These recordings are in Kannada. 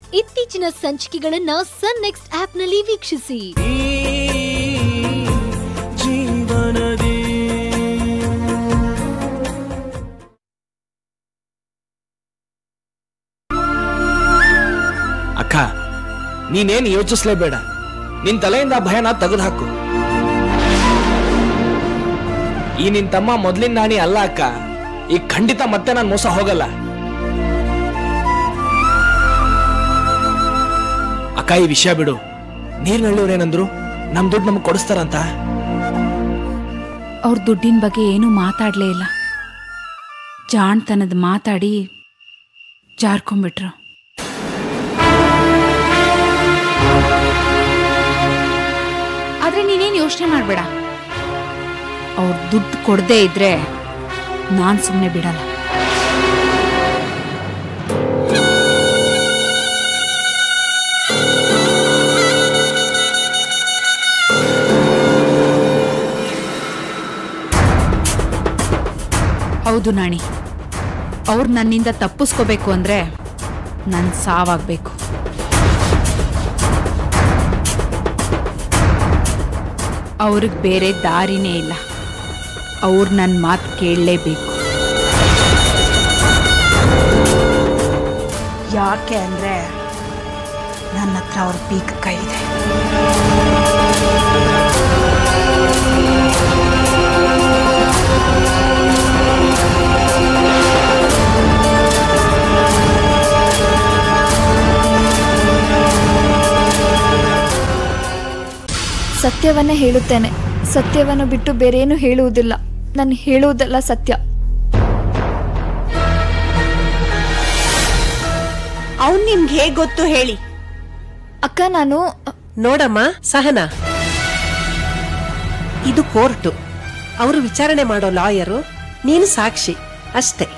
ಇತ್ತೀಚಿನ ಸಂಚಿಕೆಗಳನ್ನ ಸನ್ ನೆಕ್ಸ್ಟ್ ಆಪ್ ನಲ್ಲಿ ವೀಕ್ಷಿಸಿ. ಜೀವನದಿ ಅಕ್ಕ, ನೀನೇನು ಯೋಚಿಸ್ಲೇಬೇಡ. ನಿನ್ ತಲೆಯಿಂದ ಭಯನ ತೆಗೆದುಹಾಕು. ಈ ನಿನ್ ತಮ್ಮ ಮೊದ್ಲಿನ ನಾಣಿ ಅಲ್ಲ ಅಕ್ಕ. ಈಗ ಖಂಡಿತ ಮತ್ತೆ ನಾನು ಮೋಸ ಹೋಗಲ್ಲ ಅಕ್ಕ. ಈ ವಿಷಯ ಬಿಡು. ನೀರ್ನಳ್ಳಿಯವ್ರೇನಂದ್ರು ನಮ್ ದುಡ್ಡು ನಮ್ಗೆ ಕೊಡಿಸ್ತಾರಂತ. ಅವ್ರ ದುಡ್ಡಿನ ಬಗ್ಗೆ ಏನೂ ಮಾತಾಡ್ಲೇ ಇಲ್ಲ. ಜಾಣ್ತನದ ಮಾತಾಡಿ ಜಾರ್ಕೊಂಡ್ಬಿಟ್ರು. ಆದ್ರೆ ನೀನೇನು ಯೋಚನೆ ಮಾಡ್ಬೇಡ. ಅವ್ರ ದುಡ್ಡು ಕೊಡದೇ ಇದ್ರೆ ನಾನ್ ಸುಮ್ಮನೆ ಬಿಡಲ್ಲ. ಹೌದು ನಾಣಿ, ಅವ್ರು ನನ್ನಿಂದ ತಪ್ಪಿಸ್ಕೋಬೇಕು ಅಂದ್ರೆ ನನ್ ಸಾವಾಗ್ಬೇಕು. ಅವ್ರಿಗೆ ಬೇರೆ ದಾರಿನೇ ಇಲ್ಲ. ಅವ್ರು ನನ್ನ ಮಾತು ಕೇಳಲೇಬೇಕು. ಯಾಕೆ ಅಂದರೆ ನನ್ನ ಹತ್ರ ಅವ್ರ ಪೀಕ್ ಕೈ ಇದೆ. ಸತ್ಯವನ್ನೇ ಹೇಳುತ್ತೇನೆ. ಸತ್ಯವನ್ನು ಬಿಟ್ಟು ಬೇರೇನು ಹೇಳುವುದಿಲ್ಲ. ನಾನು ಹೇಳುವುದಲ್ಲ ಸತ್ಯ. ಅವನ್ ನಿಮ್ಗೆ ಹೇಗ್ ಗೊತ್ತು ಹೇಳಿ? ಅಕ್ಕ, ನಾನು ನೋಡಮ್ಮ ಸಹನಾ, ಇದು ಕೋರ್ಟು. ಅವರು ವಿಚಾರಣೆ ಮಾಡೋ ಲಾಯರು, ನೀನು ಸಾಕ್ಷಿ ಅಷ್ಟೇ.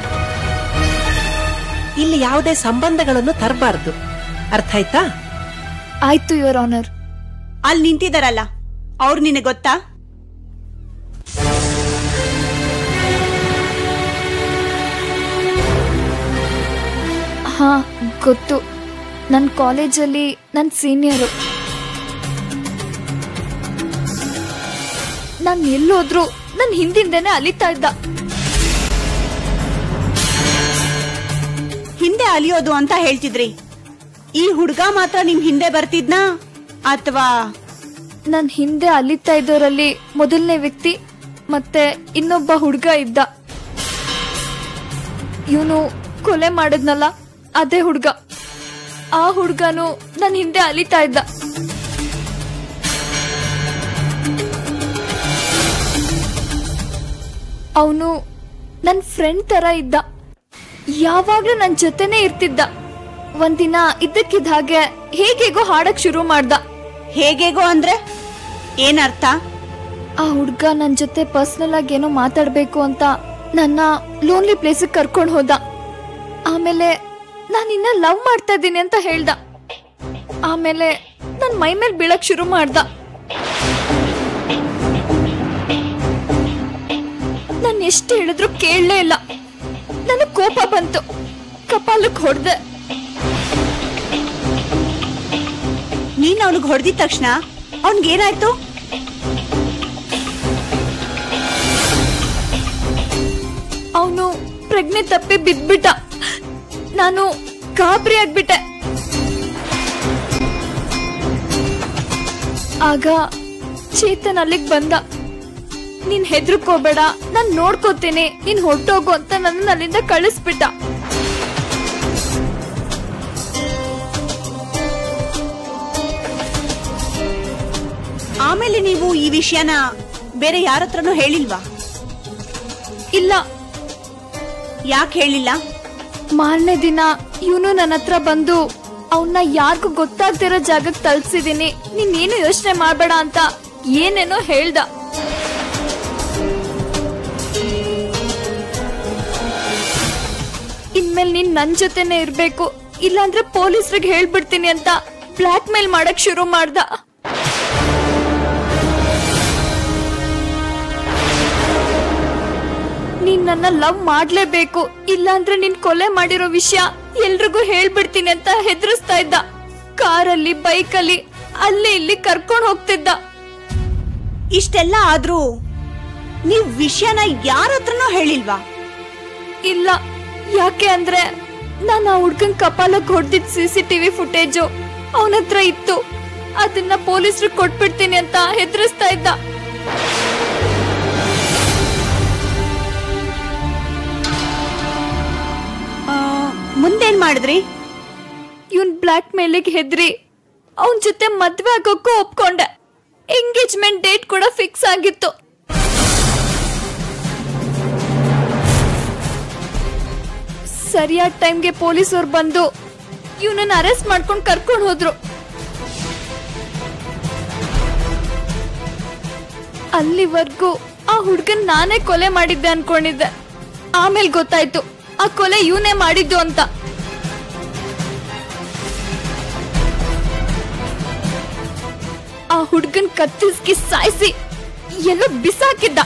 ಇಲ್ಲಿ ಯಾವುದೇ ಸಂಬಂಧಗಳನ್ನು ತರಬಾರ್ದು. ಅರ್ಥ ಆಯ್ತಾ? ಆಯ್ತು ಯುವರ್ ಆನರ್. ಅಲ್ಲಿ ನಿಂತಿದಾರಲ್ಲ, ಅವ್ರು ನಿನಗೆ ಗೊತ್ತಾ? ಹಾ, ಗೊತ್ತು. ನನ್ನ ಕಾಲೇಜಲ್ಲಿ ನನ್ನ ಸೀನಿಯರು. ನಾನು ಎಲ್ಲೋದ್ರು ನನ್ನ ಹಿಂದಿಂದೇನೆ ಅಲಿತಾ ಇದ್ದ. ಹಿಂದೆ ಅಲಿಯೋದು ಅಂತ ಹೇಳ್ತಿದ್ರಿ. ಈ ಹುಡುಗ ಮಾತ್ರ ನಿಮ್ ಹಿಂದೆ ಬರ್ತಿದ್ನಾ ಅಥವಾ? ನನ್ನ ಹಿಂದೆ ಅಲಿತಾ ಇದ್ದವರಲ್ಲಿ ಮೊದಲನೇ ವ್ಯಕ್ತಿ ಮತ್ತೆ ಇನ್ನೊಬ್ಬ ಹುಡುಗ ಇದ್ದ. ಇವನು ಕೊಲೆ ಮಾಡಿದ್ನಲ್ಲ, ಅದೇ ಹುಡುಗ. ಆ ಹುಡುಗನು ನನ್ನ ಹಿಂದೆ ಅಲಿತಾ ಇದ್ದ. ಅವನು ನನ್ನ ಫ್ರೆಂಡ್ ತರ ಇದ್ದ. ಯಾವಾಗ್ಲೂ ನನ್ನ ಜೊತೆನೆ ಇರ್ತಿದ್ದ. ಒಂದಿನ ಇದ್ದಕ್ಕಿದ್ದ ಹಾಗೆ ಹೇಗೇಗೋ ಹಾಡಕ್ ಶುರು ಮಾಡ್ದ. ಹೇಗೇಗೋ ಅಂದ್ರೆ ಏನರ್ಥ? ಆ ಹುಡ್ಗ ನನ್ ಜೊತೆ ಪರ್ಸನಲ್ ಆಗಿ ಏನೋ ಮಾತಾಡ್ಬೇಕು ಅಂತ ನನ್ನ ಲೋನ್ಲಿ ಪ್ಲೇಸ್ ಕರ್ಕೊಂಡು ಹೋದ. ಆಮೇಲೆ ನಾನು ಇನ್ನ ಲವ್ ಮಾಡ್ತಾ ಇದ್ದೀನಿ ಅಂತ ಹೇಳ್ದ. ಆಮೇಲೆ ನನ್ ಮೈ ಮೇಲೆ ಬೀಳಕ್ ಶುರು ಮಾಡ್ದ. ನಾನು ಎಷ್ಟು ಹೇಳಿದ್ರು ಕೇಳಲೇ ಇಲ್ಲ. ನನಗ್ ಕೋಪ ಬಂತು. ಕಪಾಲಕ್ಕೆ ಹೊಡೆದೆ. ನೀನ್ ಅವನಿಗೆ ಹೊಡೆದಿದ ತಕ್ಷಣ ಅವನ್ಗೇನಾಯ್ತು? ಅವನು ಪ್ರಜ್ಞೆ ತಪ್ಪಿ ಬಿದ್ಬಿಟ್ಟ. ನಾನು ಗಾಬರಿ ಆಗ್ಬಿಟ್ಟೆ. ಆಗ ಚೇತನ್ ಅಲ್ಲಿಗೆ ಬಂದ. ನೀನ್ ಹೆದರ್ಕೋಬೇಡ, ನಾನ್ ನೋಡ್ಕೋತೀನಿ, ನೀನ್ ಹೊರಟೋಗು ಅಂತ ನನ್ನ ಅಲ್ಲಿಂದ ಕಳಿಸ್ಬಿಟ್ಟ. ಆಮೇಲೆ ನೀವು ಈ ವಿಷಯನ ಬೇರೆ ಯಾರ ಹತ್ರನೂ ಹೇಳಿಲ್ವಾ? ಇಲ್ಲ. ಯಾಕೆ ಹೇಳಿಲ್ಲ? ಮಾರನೇ ದಿನ ಇವನು ನನ್ನ ಹತ್ರ ಬಂದು ಅವನ್ನ ಯಾರಿಗೂ ಗೊತ್ತಾಗ್ದಿರೋ ಜಾಗಕ್ಕೆ ತಳ್ಸಿದೀನಿ, ನೀನೇನು ಯೋಚನೆ ಮಾಡ್ಬೇಡ ಅಂತ ಏನೇನೋ ಹೇಳ್ದ. ಇನ್ಮೇಲೆ ನೀನ್ ನನ್ ಜೊತೆನೆ ಇರ್ಬೇಕು, ಇಲ್ಲಾಂದ್ರೆ ಪೊಲೀಸ್ರಿಗೆ ಹೇಳ್ಬಿಡ್ತೀನಿ ಅಂತ ಬ್ಲಾಕ್ ಮೇಲ್ ಮಾಡಕ್ ಶುರು ಮಾಡ್ದ. ನೀನ್ ನನ್ನ ಲವ್ ಮಾಡ್ಲೇಬೇಕು, ಇಲ್ಲಾಂದ್ರೆ ನೀನ್ ಕೊಲೆ ಮಾಡಿರೋ ವಿಷಯ ಎಲ್ರಿಗೂ ಹೇಳ್ಬಿಡ್ತೀನಿ ಅಂತ ಹೆದರಿಸ್ತಾ ಇದ್ದ. ಕಾರಲ್ಲಿ ಬೈಕಲ್ಲಿ ಅಲ್ಲಿ ಇಲ್ಲಿ ಕರ್ಕೊಂಡು ಹೋಗ್ತಿದ್ದ. ಇಷ್ಟೆಲ್ಲ ಆದ್ರೂ ನೀವ್ ವಿಷಯನ ಯಾರ ಹತ್ರನೂ ಹೇಳಿಲ್ವಾ? ಇಲ್ಲ, ಯಾಕೆ ಅಂದ್ರೆ ನಾನು ಆ ಹುಡ್ಗನ್ ಕಪಾಲಕ್ಕೆ ಹೊಡೆದಿದ್ CCTV ಫುಟೇಜು ಅವನತ್ರ ಇತ್ತು. ಅದನ್ನ ಪೊಲೀಸರು ಕೊಟ್ಬಿಡ್ತೀನಿ ಅಂತ ಹೆದರಿಸ್ತಾ ಇದ್ದ. ಮುಂದೇನ್ ಮಾಡಿದ್ರಿ? ಇವನ್ ಬ್ಲಾಕ್ ಮೇಲಿಗೆ ಹೆದ್ರಿ ಅವನ್ ಜೊತೆ ಮದ್ವೆ ಆಗೋಕ್ಕೂ ಒಪ್ಕೊಂಡೆ. ಎಂಗೇಜ್ಮೆಂಟ್ ಡೇಟ್ ಕೂಡ ಫಿಕ್ಸ್ ಆಗಿತ್ತು. ಸರಿಯಾದ ಟೈಮ್ಗೆ ಪೊಲೀಸರು ಬಂದು ಇವನನ್ನ ಅರೆಸ್ಟ್ ಮಾಡ್ಕೊಂಡು ಕರ್ಕೊಂಡು ಹೋದ್ರು. ಅಲ್ಲಿವರೆಗೂ ಆ ಹುಡ್ಗನ್ ನಾನೇ ಕೊಲೆ ಮಾಡಿದ್ದೆ ಅನ್ಕೊಂಡಿದ್ದೆ. ಆಮೇಲೆ ಗೊತ್ತಾಯ್ತು ಆ ಕೊಲೆ ಇವನೇ ಮಾಡಿದ್ದು ಅಂತ. ಆ ಹುಡ್ಗನ್ ಕತ್ತಿಸ್ಕಿ ಸಾಯಿಸಿ ಎಲ್ಲೋ ಬಿಸಾಕಿದ್ದ.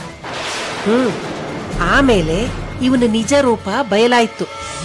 ಆಮೇಲೆ ಇವನ ನಿಜ ರೂಪ ಬಯಲಾಯ್ತು.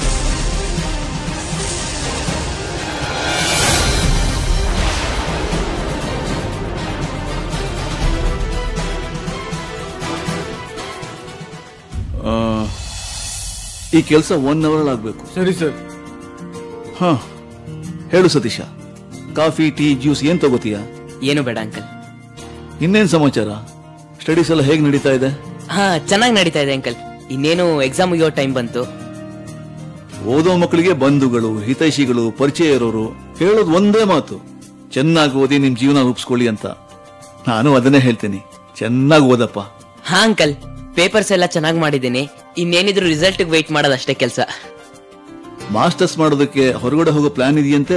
ಈ ಕೆಲಸ 1 ಅವರ್ ಆಗ್ಬೇಕು. ಸರಿ ಸರ್. ಹಾ, ಹೇಳು ಸತೀಶ, ಕಾಫಿ ಟೀ ಜ್ಯೂಸ್ ಏನ್ ತಗೋತೀಯಾ? ಏನು ಬೇಡ ಅಂಕಲ್. ಇನ್ನೇನ್ ಸಮಾಚಾರ? ಸ್ಟಡೀಸ್ ಎಲ್ಲ ಹೇಗ್ ನಡೀತಾ ಇದೆ? ಹಾ, ಚೆನ್ನಾಗಿ ನಡೀತಾ ಇದೆ ಅಂಕಲ್. ಇನ್ನೇನು ಎಕ್ಸಾಮ್ ಮುಗಿಯೋ ಟೈಮ್ ಬಂತು. ಓದೋ ಮಕ್ಕಳಿಗೆ ಬಂಧುಗಳು, ಹಿತೈಷಿಗಳು, ಪರಿಚಯ ಇರೋರು ಹೇಳೋದು ಒಂದೇ ಮಾತು, ಚೆನ್ನಾಗಿ ಓದಿ ನಿಮ್ ಜೀವನ ರೂಪಿಸ್ಕೊಳ್ಳಿ ಅಂತ. ನಾನು ಅದನ್ನೇ ಹೇಳ್ತೀನಿ, ಚೆನ್ನಾಗಿ ಓದಪ್ಪ. ಹಾ ಅಂಕಲ್, ಪೇಪರ್ಸ್ ಎಲ್ಲ ಚೆನ್ನಾಗಿ ಮಾಡಿದ್ದೀನಿ. ಇನ್ನೇನಿದ್ರು ರಿಸಲ್ಟ್ ವೇಟ್ ಮಾಡೋದಷ್ಟೇ ಕೆಲಸ. ಮಾಸ್ಟರ್ಸ್ ಮಾಡೋದಕ್ಕೆ ಹೊರಗಡೆ ಹೋಗೋ ಪ್ಲಾನ್ ಇದೆಯಂತೆ.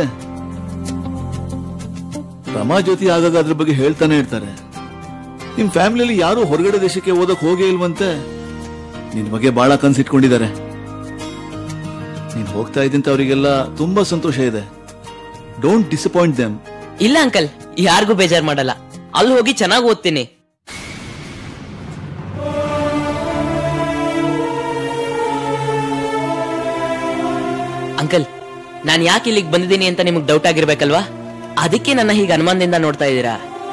ರಮಾ ಜ್ಯೋತಿ ಆಗಾಗ ಅದ್ರ ಬಗ್ಗೆ ಹೇಳ್ತಾನೆ ಇರ್ತಾರೆ. ನಿಮ್ ಫ್ಯಾಮಿಲಿಯಲ್ಲಿ ಯಾರು ಹೊರಗಡೆ ದೇಶಕ್ಕೆ ಓದಕ್ ಹೋಗೇ ಇಲ್ವಂತೆ. ನಿನ್ ಬಗ್ಗೆ ಬಹಳ ಕನ್ಸಿಟ್ಕೊಂಡಿದ್ದಾರೆ. ನೀನ್ ಹೋಗ್ತಾ ಇದ್ದಂತ ಅವರಿಗೆಲ್ಲ ತುಂಬಾ ಸಂತೋಷ ಇದೆ. Don't disappoint them. ಇಲ್ಲ ಅಂಕಲ್, ಯಾರಿಗೂ ಬೇಜಾರ್ ಮಾಡಲ್ಲ. ಅಲ್ಲಿ ಹೋಗಿ ಚೆನ್ನಾಗಿ ಓದ್ತೀನಿ. ಅಂಕಲ್, ನಾನು ಯಾಕೆ ಇಲ್ಲಿಗೆ ಬಂದಿದ್ದೀನಿ ಅಂತ ನಿಮಗೆ ಡೌಟ್ ಆಗಿರ್ಬೇಕಲ್ವಾ? ಅದಕ್ಕೆ ನನ್ನ ಹೀಗೆ ಅನುಮಾನದಿಂದ ನೋಡ್ತಾ ಇದ್ದೀರಾ?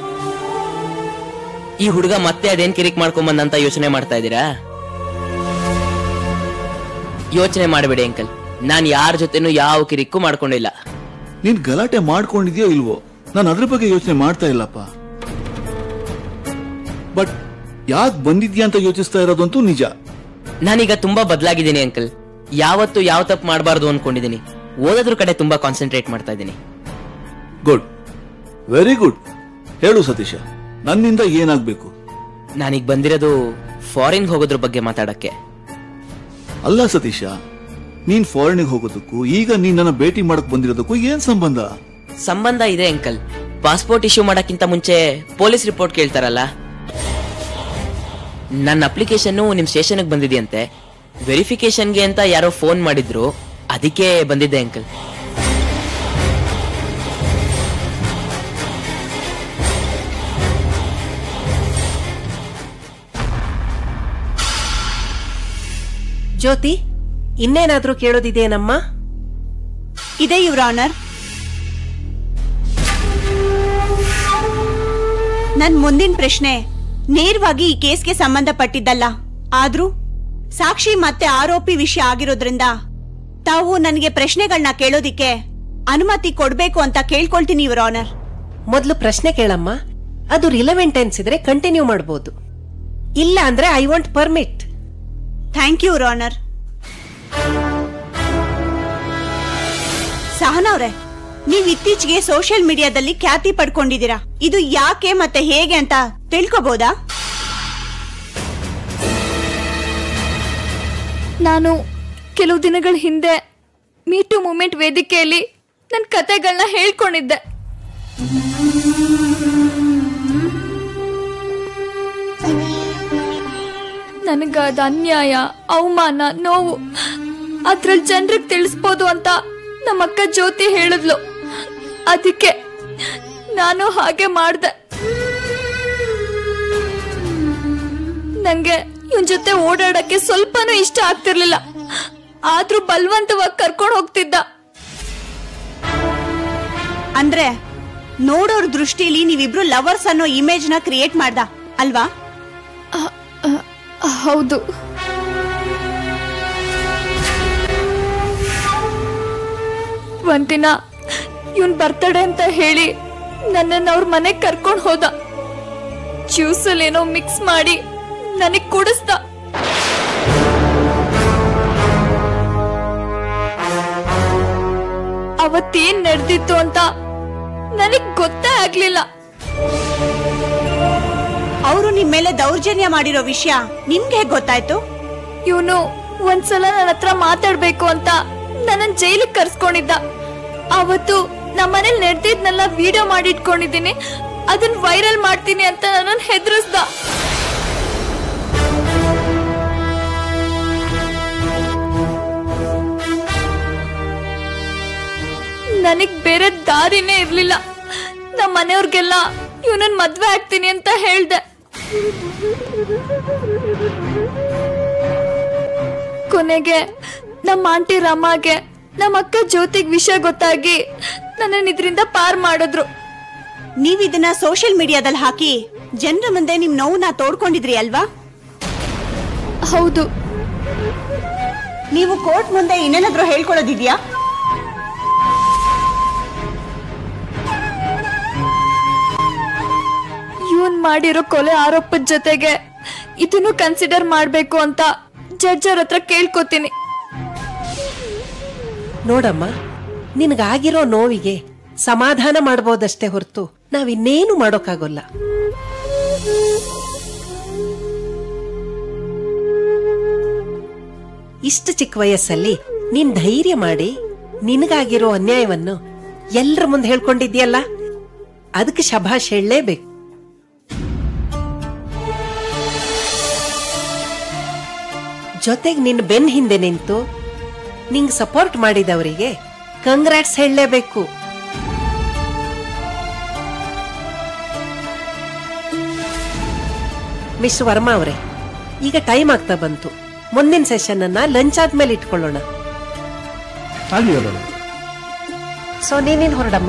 ಈ ಹುಡುಗ ಮತ್ತೆ ಅದೇನ್ ಕಿರಿಕ್ ಮಾಡ್ಕೊಂಬಂದಂತ ಯೋಚನೆ ಮಾಡ್ತಾ ಇದ್ದೀರಾ? ಯೋಚನೆ ಮಾಡಬೇಡಿ ಅಂಕಲ್, ನಾನು ಯಾರ ಜೊತೆನೂ ಯಾವ ಕಿರಿಕ್ಕು ಮಾಡ್ಕೊಂಡಿಲ್ಲ. ನೀನ್ ಗಲಾಟೆ ಮಾಡ್ಕೊಂಡಿದ್ಯೋ ಇಲ್ವೋ, ನಾನು ಅದ್ರ ಬಗ್ಗೆ ಯೋಚನೆ ಮಾಡ್ತಾ ಇಲ್ಲಪ್ಪ. ಬಟ್ ಯಾಕೆ ಬಂದಿದ್ಯಾ ಅಂತ ಯೋಚಿಸ್ತಾ ಇರೋದಂತೂ ನಿಜ. ನಾನೀಗ ತುಂಬಾ ಬದಲಾಗಿದ್ದೀನಿ ಅಂಕಲ್. ಯಾವತ್ತು ಯಾವ ತಪ್ಪು ಮಾಡಬಾರ್ದು ಅನ್ಕೊಂಡಿದ್ದೀನಿ. ಓದೋದ್ರ ಕಡೆ ತುಂಬಾ ಕಾನ್ಸಂಟ್ರೇಟ್ ಮಾಡ್ತಾ ಇದ್ದೀನಿ. Good, very good. ಹೇಳು ಸತೀಶ, ನನ್ನಿಂದ ಏನಾಗ್ಬೇಕು? ನಾನೀಗ ಬಂದಿರೋದು ಫಾರಿನ್ ಹೋಗೋದ್ರ ಬಗ್ಗೆ ಮಾತಾಡಕ್ಕೆ. ಅಲ್ಲ ಸತೀಶ, ನೀನ್ ಫಾರಿನ್ ಹೋಗೋದಕ್ಕೂ ಈಗ ನೀನ್ ನನ್ನ ಭೇಟಿ ಮಾಡಕ್ ಬಂದಿರೋದಕ್ಕೂ ಏನ್ ಸಂಬಂಧ? ಸಂಬಂಧ ಇದೆ ಅಂಕಲ್. ಪಾಸ್ಪೋರ್ಟ್ ಇಶ್ಯೂ ಮಾಡಕ್ಕಿಂತ ಮುಂಚೆ ಪೊಲೀಸ್ ರಿಪೋರ್ಟ್ ಕೇಳ್ತಾರಲ್ಲ, ನನ್ನ ಅಪ್ಲಿಕೇಶನ್ ನಿಮ್ ಸ್ಟೇಷನ್ಗೆ ಬಂದಿದೆಯಂತೆ. ವೆರಿಫಿಕೇಶನ್ಗೆ ಅಂತ ಯಾರೋ ಫೋನ್ ಮಾಡಿದ್ರು, ಅದಕ್ಕೆ ಬಂದಿದ್ದೆ ಅಂಕಲ್. ಜ್ಯೋತಿ, ಇನ್ನೇನಾದ್ರೂ ಕೇಳೋದಿದೆಯೇನಮ್ಮ? ಇದೆ ಯುವರ್ ಆನರ್. ನನ್ ಮುಂದಿನ ಪ್ರಶ್ನೆ ನೇರವಾಗಿ ಈ ಕೇಸ್ಗೆ ಸಂಬಂಧಪಟ್ಟಿದ್ದಲ್ಲ. ಆದ್ರೂ ಸಾಕ್ಷಿ ಮತ್ತೆ ಆರೋಪಿ ವಿಷಯ ಆಗಿರೋದ್ರಿಂದ ತಾವು ನನಗೆ ಪ್ರಶ್ನೆಗಳನ್ನ ಕೇಳೋದಿಕ್ಕೆ ಅನುಮತಿ ಕೊಡ್ಬೇಕು ಅಂತ ಕೇಳ್ಕೊಳ್ತೀನಿ ಯುವರ್ ಆನರ್. ಮೊದಲು ಪ್ರಶ್ನೆ ಕೇಳಮ್ಮ. ಅದು ರಿಲೆವೆಂಟ್ ಅನ್ಸಿದ್ರೆ ಕಂಟಿನ್ಯೂ ಮಾಡಬಹುದು, ಇಲ್ಲ ಅಂದ್ರೆ I want permit. Thank you your honour. ಸಹನವ್ರೆ, ನೀವ್ ಇತ್ತೀಚೆಗೆ ಸೋಷಿಯಲ್ ಮೀಡಿಯಾದಲ್ಲಿ ಖ್ಯಾತಿ ಪಡ್ಕೊಂಡಿದ್ದೀರಾ. ಇದು ಯಾಕೆ ಮತ್ತೆ ಹೇಗೆ ಅಂತ ತಿಳ್ಕೊಬೋದಾ? ನಾನು ಕೆಲವು ದಿನಗಳ ಹಿಂದೆ ಮೀಟು ಮೂಮೆಂಟ್ ವೇದಿಕೆಯಲ್ಲಿ ನನ್ನ ಕತೆಗಳನ್ನ ಹೇಳ್ಕೊಂಡಿದ್ದೆ. ನನಗಾದ ಅನ್ಯಾಯ, ಅವಮಾನ, ನೋವು ಅದ್ರಲ್ಲಿ ಜನರಿಗೆ ತಿಳಿಸ್ಬೋದು ಅಂತ ನಮ್ಮಕ್ಕ ಜ್ಯೋತಿ ಹೇಳಿದ್ಲು. ಅದಕ್ಕೆ ನಾನು ಹಾಗೆ ಮಾಡ್ದೆ. ನಂಗೆ ಇವನ್ ಜೊತೆ ಓಡಾಡಕ್ಕೆ ಸ್ವಲ್ಪನೂ ಇಷ್ಟ ಆಗ್ತಿರ್ಲಿಲ್ಲ. ಆದ್ರೂ ಬಲವಂತವಾಗಿ ಕರ್ಕೊಂಡು ಹೋಗ್ತಿದ್ದ. ಅಂದ್ರೆ ನೋಡೋರ್ ದೃಷ್ಟಿಲಿ ನೀವಿಬ್ರು ಲವರ್ಸ್ ಅನ್ನೋ ಇಮೇಜ್ ನ ಕ್ರಿಯೇಟ್ ಮಾಡ್ದ ಅಲ್ವಾ? ಹೌದು. ಒಂದಿನ ಇವನ್ ಬರ್ತಡೆ ಅಂತ ಹೇಳಿ ನನ್ನನ್ನು ಅವ್ರ ಮನೆಗ್ ಕರ್ಕೊಂಡು ಹೋದ. ಜ್ಯೂಸಲ್ಲಿ ಏನೋ ಮಿಕ್ಸ್ ಮಾಡಿ ನನಗ್ ಕುಡಿಸ್ದ. ಅವತ್ತೇನ್ ನಡೆದಿತ್ತು ಅಂತ ನನಗ್ ಗೊತ್ತೇ ಆಗ್ಲಿಲ್ಲ. ಅವರು ನಿಮ್ ಮೇಲೆ ದೌರ್ಜನ್ಯ ಮಾಡಿರೋ ವಿಷಯ ನಿಮ್ಗೆ ಹೇಗ್ ಗೊತ್ತಾಯ್ತು? ಇವನು ಒಂದ್ಸಲ ನನ್ನ ಹತ್ರ ಮಾತಾಡ್ಬೇಕು ಅಂತ ನನ್ನ ಜೈಲಿಗೆ ಕರ್ಸ್ಕೊಂಡಿದ್ದ. ಅವತ್ತು ನಮ್ಮನೇಲಿ ನಡೆದಿದ್ನೆಲ್ಲ ವಿಡಿಯೋ ಮಾಡಿ ಇಟ್ಕೊಂಡಿದ್ದೀನಿ, ಅದನ್ನ ವೈರಲ್ ಮಾಡ್ತೀನಿ ಅಂತ ನನ್ನ ಹೆದರಿಸ್ದ. ನನಗ್ ಬೇರೆ ದಾರಿನೇ ಇರ್ಲಿಲ್ಲ. ನಮ್ಮ ಮನೆಯವ್ರಿಗೆಲ್ಲ ಇವನನ್ನ ಮದ್ವೆ ಆಗ್ತೀನಿ ಅಂತ ಹೇಳ್ದೆ. ಕೊನೆಗೆ ನಮ್ಮ ಆಂಟಿ ರಮಾಗೆ ನಮ್ಮ ಅಕ್ಕ ಜ್ಯೋತಿಗ್ ವಿಷಯ ಗೊತ್ತಾಗಿ ನನ್ನ ಇದರಿಂದ ಪಾರ್ ಮಾಡಿದ್ರು. ನೀವಿದನ್ನ ಸೋಷಿಯಲ್ ಮೀಡಿಯಾದಲ್ಲಿ ಹಾಕಿ ಜನರ ಮುಂದೆ ನಿಮ್ ನೋವನ್ನ ತೋಡ್ಕೊಂಡಿದ್ರಿ ಅಲ್ವಾ? ಹೌದು. ನೀವು ಕೋರ್ಟ್ ಮುಂದೆ ಇನ್ನೇನಾದ್ರೂ ಹೇಳ್ಕೊಳ್ಳೋದಿದ್ಯಾ? ಇವನ್ ಮಾಡಿರೋ ಕೊಲೆ ಆರೋಪದ ಜೊತೆಗೆ ಇದನ್ನು ಕನ್ಸಿಡರ್ ಮಾಡ್ಬೇಕು ಅಂತ ಜಡ್ಜರ್ ಹತ್ರ ಕೇಳ್ಕೊತೀನಿ. ನೋಡಮ್ಮ, ನಿನಗಾಗಿರೋ ನೋವಿಗೆ ಸಮಾಧಾನ ಮಾಡ್ಬೋದಷ್ಟೇ ಹೊರತು ನಾವಿನ್ನೇನು ಮಾಡೋಕ್ಕಾಗೋಲ್ಲ. ಇಷ್ಟು ಚಿಕ್ಕ ವಯಸ್ಸಲ್ಲಿ ನೀನ್ ಧೈರ್ಯ ಮಾಡಿ ನಿನಗಾಗಿರೋ ಅನ್ಯಾಯವನ್ನು ಎಲ್ಲರ ಮುಂದೆ ಹೇಳ್ಕೊಂಡಿದ್ಯಲ್ಲ, ಅದಕ್ಕೆ ಶಭಾಷ್ ಹೇಳಲೇಬೇಕು. ಜೊತೆಗೆ ನಿನ್ನ ಬೆನ್ ಹಿಂದೆ ನಿಂತು ನಿಂಗ್ ಸಪೋರ್ಟ್ ಮಾಡಿದವರಿಗೆ ಕಂಗ್ರಾಟ್ಸ್ ಹೇಳಲೇಬೇಕು. ಮಿಸ್ ವರ್ಮಾ ಅವರೇ, ಈಗ ಟೈಮ್ ಆಗ್ತಾ ಬಂತು. ಮುಂದಿನ ಸೆಷನ್ ಅನ್ನ ಲಂಚ್ ಆದ್ಮೇಲೆ ಇಟ್ಕೊಳ್ಳೋಣ. ಸೊ ನೀನೇನ್ ಹೊರಡಮ್ಮ.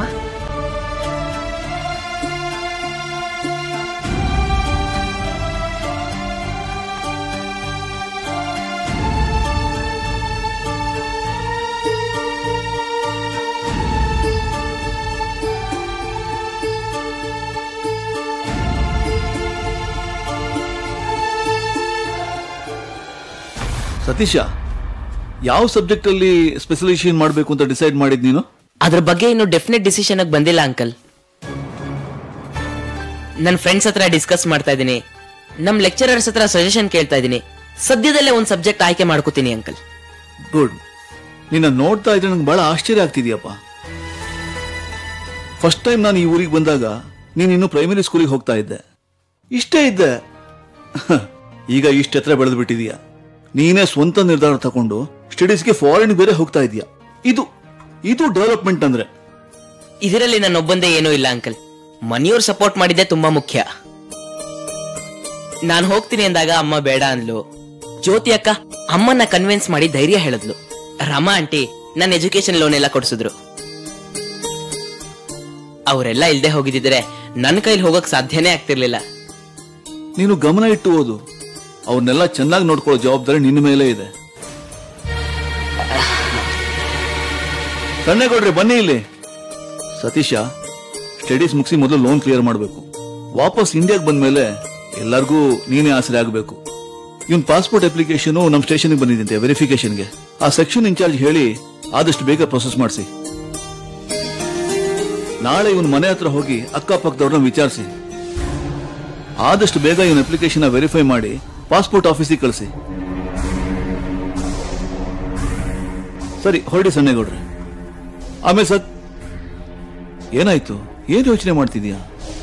ಸತೀಶ, ಯಾವ ಸಬ್ಜೆಕ್ಟ್ ಅಲ್ಲಿ ಸ್ಪೆಷಲೈಸೇಷನ್ ಮಾಡಬೇಕು ಅಂತ ಡಿಸೈಡ್ ಮಾಡಿದ್ ನೀನು? ಅದ್ರ ಬಗ್ಗೆ ಇನ್ನು ಡೆಫಿನೆಟ್ ಡಿಸಿಷನ್ ಬಂದಿಲ್ಲ ಅಂಕಲ್. ನನ್ನ ಫ್ರೆಂಡ್ಸ್ ಹತ್ರ ಡಿಸ್ಕಸ್ ಮಾಡ್ತಾ ಇದ್ದೀನಿ, ನಮ್ ಲೆಕ್ಚರರ್ಸ್ ಹತ್ರ ಸಜೆಷನ್ ಕೇಳ್ತಾ ಇದ್ದೀನಿ. ಸದ್ಯದಲ್ಲೇ ಒಂದು ಸಬ್ಜೆಕ್ಟ್ ಆಯ್ಕೆ ಮಾಡ್ಕೋತೀನಿ ಅಂಕಲ್. ಗುಡ್. ನಿನ್ನ ನೋಡ್ತಾ ಇದ್ರೆ ನಂಗೆ ಬಹಳ ಆಶ್ಚರ್ಯ ಆಗ್ತಿದ್ಯಪ್ಪ. ಫಸ್ಟ್ ಟೈಮ್ ನಾನು ಈ ಊರಿಗೆ ಬಂದಾಗ ನೀನು ಇನ್ನು ಪ್ರೈಮರಿ ಸ್ಕೂಲಿಗೆ ಹೋಗ್ತಾ ಇದ್ದೆ, ಇಷ್ಟೇ ಇದ್ದೆ. ಈಗ ಇಷ್ಟ ಹತ್ರ ಬೆಳೆದು ಬಿಟ್ಟಿದೀಯಾ. ನೀನೇ ಸ್ವಂತ ನಿರ್ಧಾರ ತಗೊಂಡು ಸ್ಟಡೀಸ್ಗೆ ಫಾರಿನ್ ಬೇರೆ ಹೋಗ್ತಾ ಇದೀಯಾ. ಇದು ಡೆವಲಪ್ಮೆಂಟ್ ಅಂದ್ರೆ. ಇದರಲ್ಲಿ ನನ್ನೊಬ್ಬಂದೇ ಏನೂ ಇಲ್ಲ ಅಂಕಲ್. ಮನೆಯವ್ರು ಸಪೋರ್ಟ್ ಮಾಡಿದ್ದೆ ತುಂಬಾ ಮುಖ್ಯ. ನಾನು ಹೋಗ್ತೀನಿ ಅಂದಾಗ ಅಮ್ಮ ಬೇಡ ಅಂದ್ಲು. ಜ್ಯೋತಿ ಅಕ್ಕ ಅಮ್ಮನ್ನ ಕನ್ವಿನ್ಸ್ ಮಾಡಿ ಧೈರ್ಯ ಹೇಳಿದ್ಲು. ರಮಾ ಆಂಟಿ ನನ್ನ ಎಜುಕೇಶನ್ ಲೋನ್ ಎಲ್ಲ ಕೊಡಿಸಿದ್ರು. ಅವರೆಲ್ಲ ಇಲ್ದೆ ಹೋಗಿದ್ರೆ ನನ್ನ ಕೈಲಿ ಹೋಗಕ್ ಸಾಧ್ಯನೇ ಆಗ್ತಿರ್ಲಿಲ್ಲ. ನೀನು ಗಮನ ಇಟ್ಟು ಓದು. ಅವ್ರನ್ನೆಲ್ಲ ಚೆನ್ನಾಗಿ ನೋಡ್ಕೊಳ್ಳೋ ಜವಾಬ್ದಾರಿ ನಿನ್ನ ಮೇಲೆ ಇದೆ. ಕಣ್ಣೇಗೌಡ್ರೆ ಬನ್ನಿ ಇಲ್ಲಿ. ಸತೀಶ, ಸ್ಟಡೀಸ್ ಮುಗಿಸಿ ಮೊದಲು ಲೋನ್ ಕ್ಲಿಯರ್ ಮಾಡಬೇಕು. ವಾಪಸ್ ಇಂಡಿಯಾಗೆ ಬಂದ್ಮೇಲೆ ಎಲ್ಲರಿಗೂ ನೀನೇ ಆಸರೆ ಆಗಬೇಕು. ಇವನ್ ಪಾಸ್ಪೋರ್ಟ್ ಅಪ್ಲಿಕೇಶನ್ ನಮ್ಮ ಸ್ಟೇಷನ್ಗೆ ಬಂದಿದ್ದಂತೆ ವೆರಿಫಿಕೇಶನ್ಗೆ. ಆ ಸೆಕ್ಷನ್ ಇನ್ಚಾರ್ಜ್ ಹೇಳಿ ಆದಷ್ಟು ಬೇಗ ಪ್ರೊಸೆಸ್ ಮಾಡಿಸಿ. ನಾಳೆ ಇವನ್ ಮನೆ ಹತ್ರ ಹೋಗಿ ಅಕ್ಕಪಕ್ಕದವ್ರನ್ನ ವಿಚಾರಿಸಿ ಆದಷ್ಟು ಬೇಗ ಇವನ್ ಅಪ್ಲಿಕೇಶನ್ ವೆರಿಫೈ ಮಾಡಿ ಪಾಸ್ಪೋರ್ಟ್ ಆಫೀಸಿಗೆ ಕಳಿಸಿ. ಸರಿ, ಹೊರಡಿ ಸಣ್ಣೇಗೌಡ್ರೆ. ಆಮೇಲೆ ಏನಾಯ್ತು? ಏನ್ ಯೋಚನೆ ಮಾಡ್ತಿದ್ಯಾ?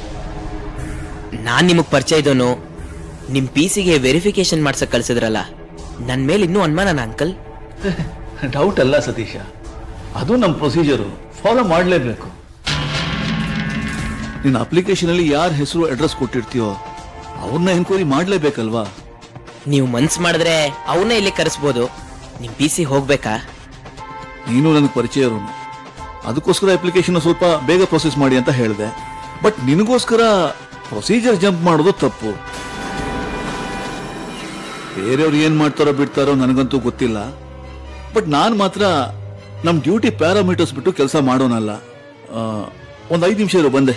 ನಾನ್ ನಿಮಗ್ ಪರಿಚಯ ಇದ್ದೋನು. ನಿಮ್ ಪಿಸಿಗೆ ವೆರಿಫಿಕೇಶನ್ ಮಾಡ್ಸಕ್ ಕಳ್ಸಿದ್ರಲ್ಲ, ನನ್ ಮೇಲೆ ಇನ್ನೂ ಅನುಮಾನನ ಅಂಕಲ್? ಡೌಟ್ ಅಲ್ಲ ಸತೀಶ, ಅದು ನಮ್ಮ ಪ್ರೊಸೀಜರು, ಫಾಲೋ ಮಾಡಲೇಬೇಕು. ನಿನ್ನ ಅಪ್ಲಿಕೇಶನ್ ಅಲ್ಲಿ ಯಾರ ಹೆಸರು ಅಡ್ರೆಸ್ ಕೊಟ್ಟಿರ್ತೀಯೋ ಅವ್ರನ್ನ ಎನ್ಕ್ವೈರಿ ಮಾಡ್ಲೇಬೇಕಲ್ವಾ? ನೀವು ಮನ್ಸ್ ಮಾಡಿದ್ರೆ ಅವ್ರನ್ನ ಇಲ್ಲಿ ಕರೆಸ್ಬೋದು. ನಿಮ್ PC ಹೋಗ್ಬೇಕಾ? ನೀನು ನನಗೆ ಪರಿಚಯ ಇರೋನು, ಅದಕ್ಕೋಸ್ಕರ ಅಪ್ಲಿಕೇಶನ್ ಸ್ವಲ್ಪ ಬೇಗ ಪ್ರೊಸೆಸ್ ಮಾಡಿ ಅಂತ ಹೇಳಿದೆ. ಬಟ್ ನಿನಗೋಸ್ಕರ ಪ್ರೊಸೀಜರ್ ಜಂಪ್ ಮಾಡೋದು ತಪ್ಪು. ಬೇರೆಯವ್ರು ಏನ್ ಮಾಡ್ತಾರೋ ಬಿಡ್ತಾರೋ ನನಗಂತೂ ಗೊತ್ತಿಲ್ಲ. ಬಟ್ ನಾನು ಮಾತ್ರ ನಮ್ ಡ್ಯೂಟಿ ಪ್ಯಾರಾಮೀಟರ್ಸ್ ಬಿಟ್ಟು ಕೆಲಸ ಮಾಡೋನಲ್ಲ. ಒಂದು 5 ನಿಮಿಷ ಇರೋ ಬಂದೆ.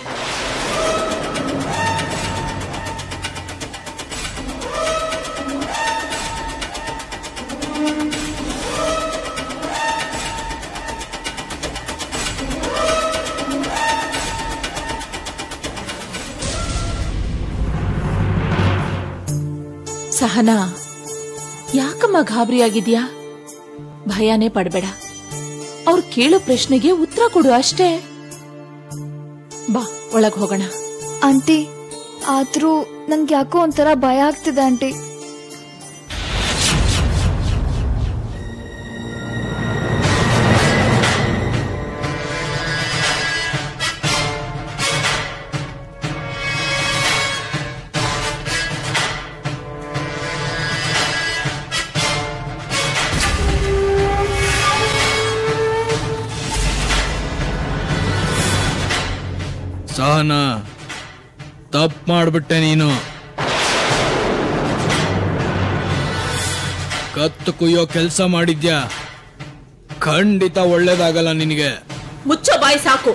ಸಹನಾ, ಯಾಕಮ್ಮ ಗಾಬರಿಯಾಗಿದ್ಯಾ? ಭಯನೇ ಪಡಬೇಡ. ಅವ್ರು ಕೇಳೋ ಪ್ರಶ್ನೆಗೆ ಉತ್ತರ ಕೊಡು ಅಷ್ಟೇ. ಬಾ, ಒಳಗ್ ಹೋಗೋಣ. ಆಂಟಿ, ಆದ್ರೂ ನಂಗೆ ಯಾಕೋ ಒಂಥರ ಭಯ ಆಗ್ತಿದೆ ಆಂಟಿ. ಸಹನಾ, ತಪ್ಪು ಮಾಡ್ಬಿಟ್ಟೆ ನೀನು. ಕತ್ತು ಕುಯ್ಯೋ ಕೆಲಸ ಮಾಡಿದ್ಯಾ, ಖಂಡಿತ ಒಳ್ಳೇದಾಗಲ್ಲ ನಿನಗೆ. ಮುಚ್ಚೋ ಬಾಯಿ ಸಾಕು.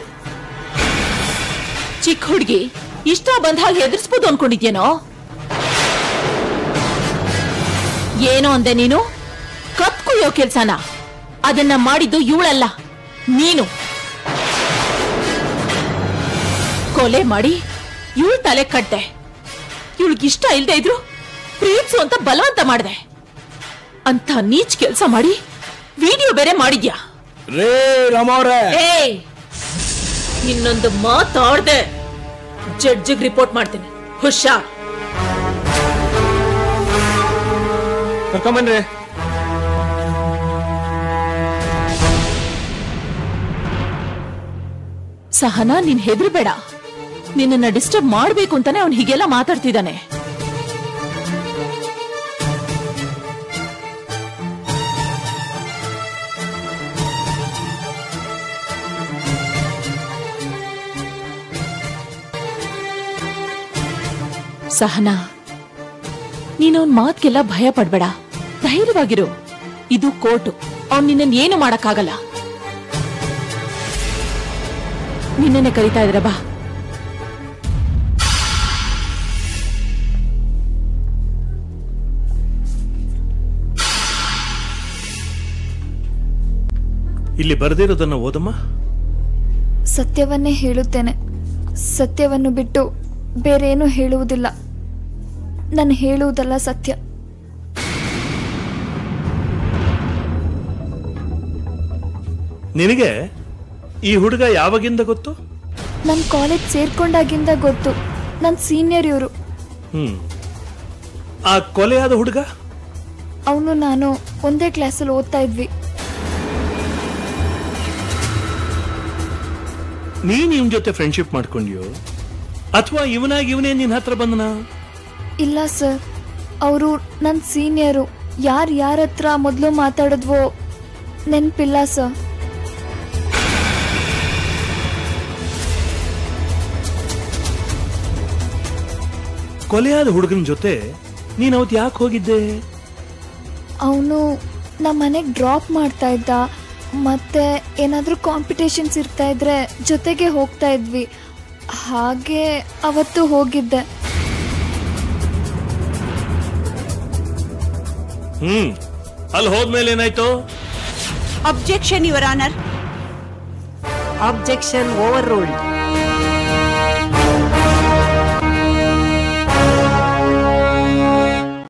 ಚಿಕ್ಕ ಹುಡುಗಿ ಇಷ್ಟ ಬಂದ ಹಾಗೆ ಎದುರಿಸ್ಬೋದು ಅನ್ಕೊಂಡಿದ್ಯೇನೋ? ಏನೋ ಅಂದೆ ನೀನು? ಕತ್ ಕುಯ್ಯೋ ಕೆಲ್ಸನ ಅದನ್ನ ಮಾಡಿದ್ದು ಇವಳಲ್ಲ, ನೀನು. ಕೊಲೆ ಮಾಡಿ ಇವಳು ತಲೆ ಕಟ್ಟೆ. ಇವಳಿಗಿಷ್ಟ ಇಲ್ದೇ ಇದ್ರು ಪ್ರೀತ್ಸು ಅಂತ ಬಲವಂತ ಮಾಡಿದೆ. ಅಂತ ನೀಚ್ ಕೆಲ್ಸ ಮಾಡಿ ವಿಡಿಯೋ ಬೇರೆ ಮಾಡಿದ್ಯಾ? ಇನ್ನೊಂದು ಮಾತಾಡ್ದೆ ಜಡ್ಜಿಗೆ ರಿಪೋರ್ಟ್ ಮಾಡ್ತೀನಿ. ಹುಷಾರ್. ಕರ್ಕೊಂಬನ್ರಿ. ಸಹನಾ, ನೀನ್ ಹೆದರ್ಬೇಡ. ನಿನ್ನ ಡಿಸ್ಟರ್ಬ್ ಮಾಡ್ಬೇಕು ಅಂತಾನೆ ಅವ್ನು ಹೀಗೆಲ್ಲ ಮಾತಾಡ್ತಿದ್ದಾನೆ. ಸಹನಾ, ನೀನವನ್ ಮಾತ್ಗೆಲ್ಲ ಭಯ ಪಡ್ಬೇಡ, ಧೈರ್ಯವಾಗಿರು. ಇದು ಕೋರ್ಟು, ಅವ್ನು ನಿನ್ನ ಏನು ಮಾಡಕ್ಕಾಗಲ್ಲ. ನಿನ್ನೆ ಕರೀತಾ ಇದ್ರ, ಬಾ. ಇಲ್ಲಿ ಬರೆದಿರೋದನ್ನ ಓದಮ್ಮ. ಸತ್ಯವನ್ನೇ ಹೇಳುತ್ತೇನೆ, ಸತ್ಯವನ್ನು ಬಿಟ್ಟು ಬೇರೇನು ಹೇಳುವುದಿಲ್ಲ. ನಾನು ಹೇಳುವುದಲ್ಲ ಸತ್ಯ. ನಿನಗೆ ಈ ಹುಡುಗ ಯಾವಾಗಿಂದ ಗೊತ್ತು? ನನ್ನ ಕಾಲೇಜ್ ಸೇರ್ಕೊಂಡಾಗಿಂದ ಗೊತ್ತು. ನನ್ನ ಸೀನಿಯರ್ ಇವರು. ಆ ಕೊಲೆಯಾದ ಹುಡುಗ? ಅವನು ನಾನು ಒಂದೇ ಕ್ಲಾಸಲ್ಲಿ ಓದ್ತಾ ಇದ್ವಿ. ನೀನ್ ಇವನ್ ಜೊತೆ ಫ್ರೆಂಡ್ಶಿಪ್ ಮಾಡ್ಕೊಂಡ್ಯೋ ಅಥವಾ ಇವನೇ ನಿನ್ ಹತ್ರ ಬಂದನ? ಇಲ್ಲ ಸರ್, ಅವರು ನನ್ನ ಸೀನಿಯರು. ಯಾರ ಹತ್ರ ಮೊದಲು ಮಾತಾಡಿದ್ವೋ ನೆನಪಿಲ್ಲ ಸರ್. ಕೊಲೆಯಾದ ಹುಡುಗನ ಜೊತೆ ನೀನ್ ಅವತ್ತು ಯಾಕೆ ಹೋಗಿದ್ದೆ? ಅವನು ನಮ್ಮ ಮನೆಗೆ ಡ್ರಾಪ್ ಮಾಡ್ತಾ ಇದ್ದ. ಮತ್ತೆ ಏನಾದ್ರೂ ಕಾಂಪಿಟೇಷನ್ಸ್ ಇರ್ತಾ ಇದ್ರೆ ಜೊತೆಗೆ ಹೋಗ್ತಾ ಇದ್ವಿ. ಹಾಗೆ ಅವತ್ತು ಹೋಗಿದ್ದೆ. ಅಲ್ಲಿ ಹೋದ್ಮೇಲೆ ಏನಾಯ್ತು? Objection your honour. Objection over ruled.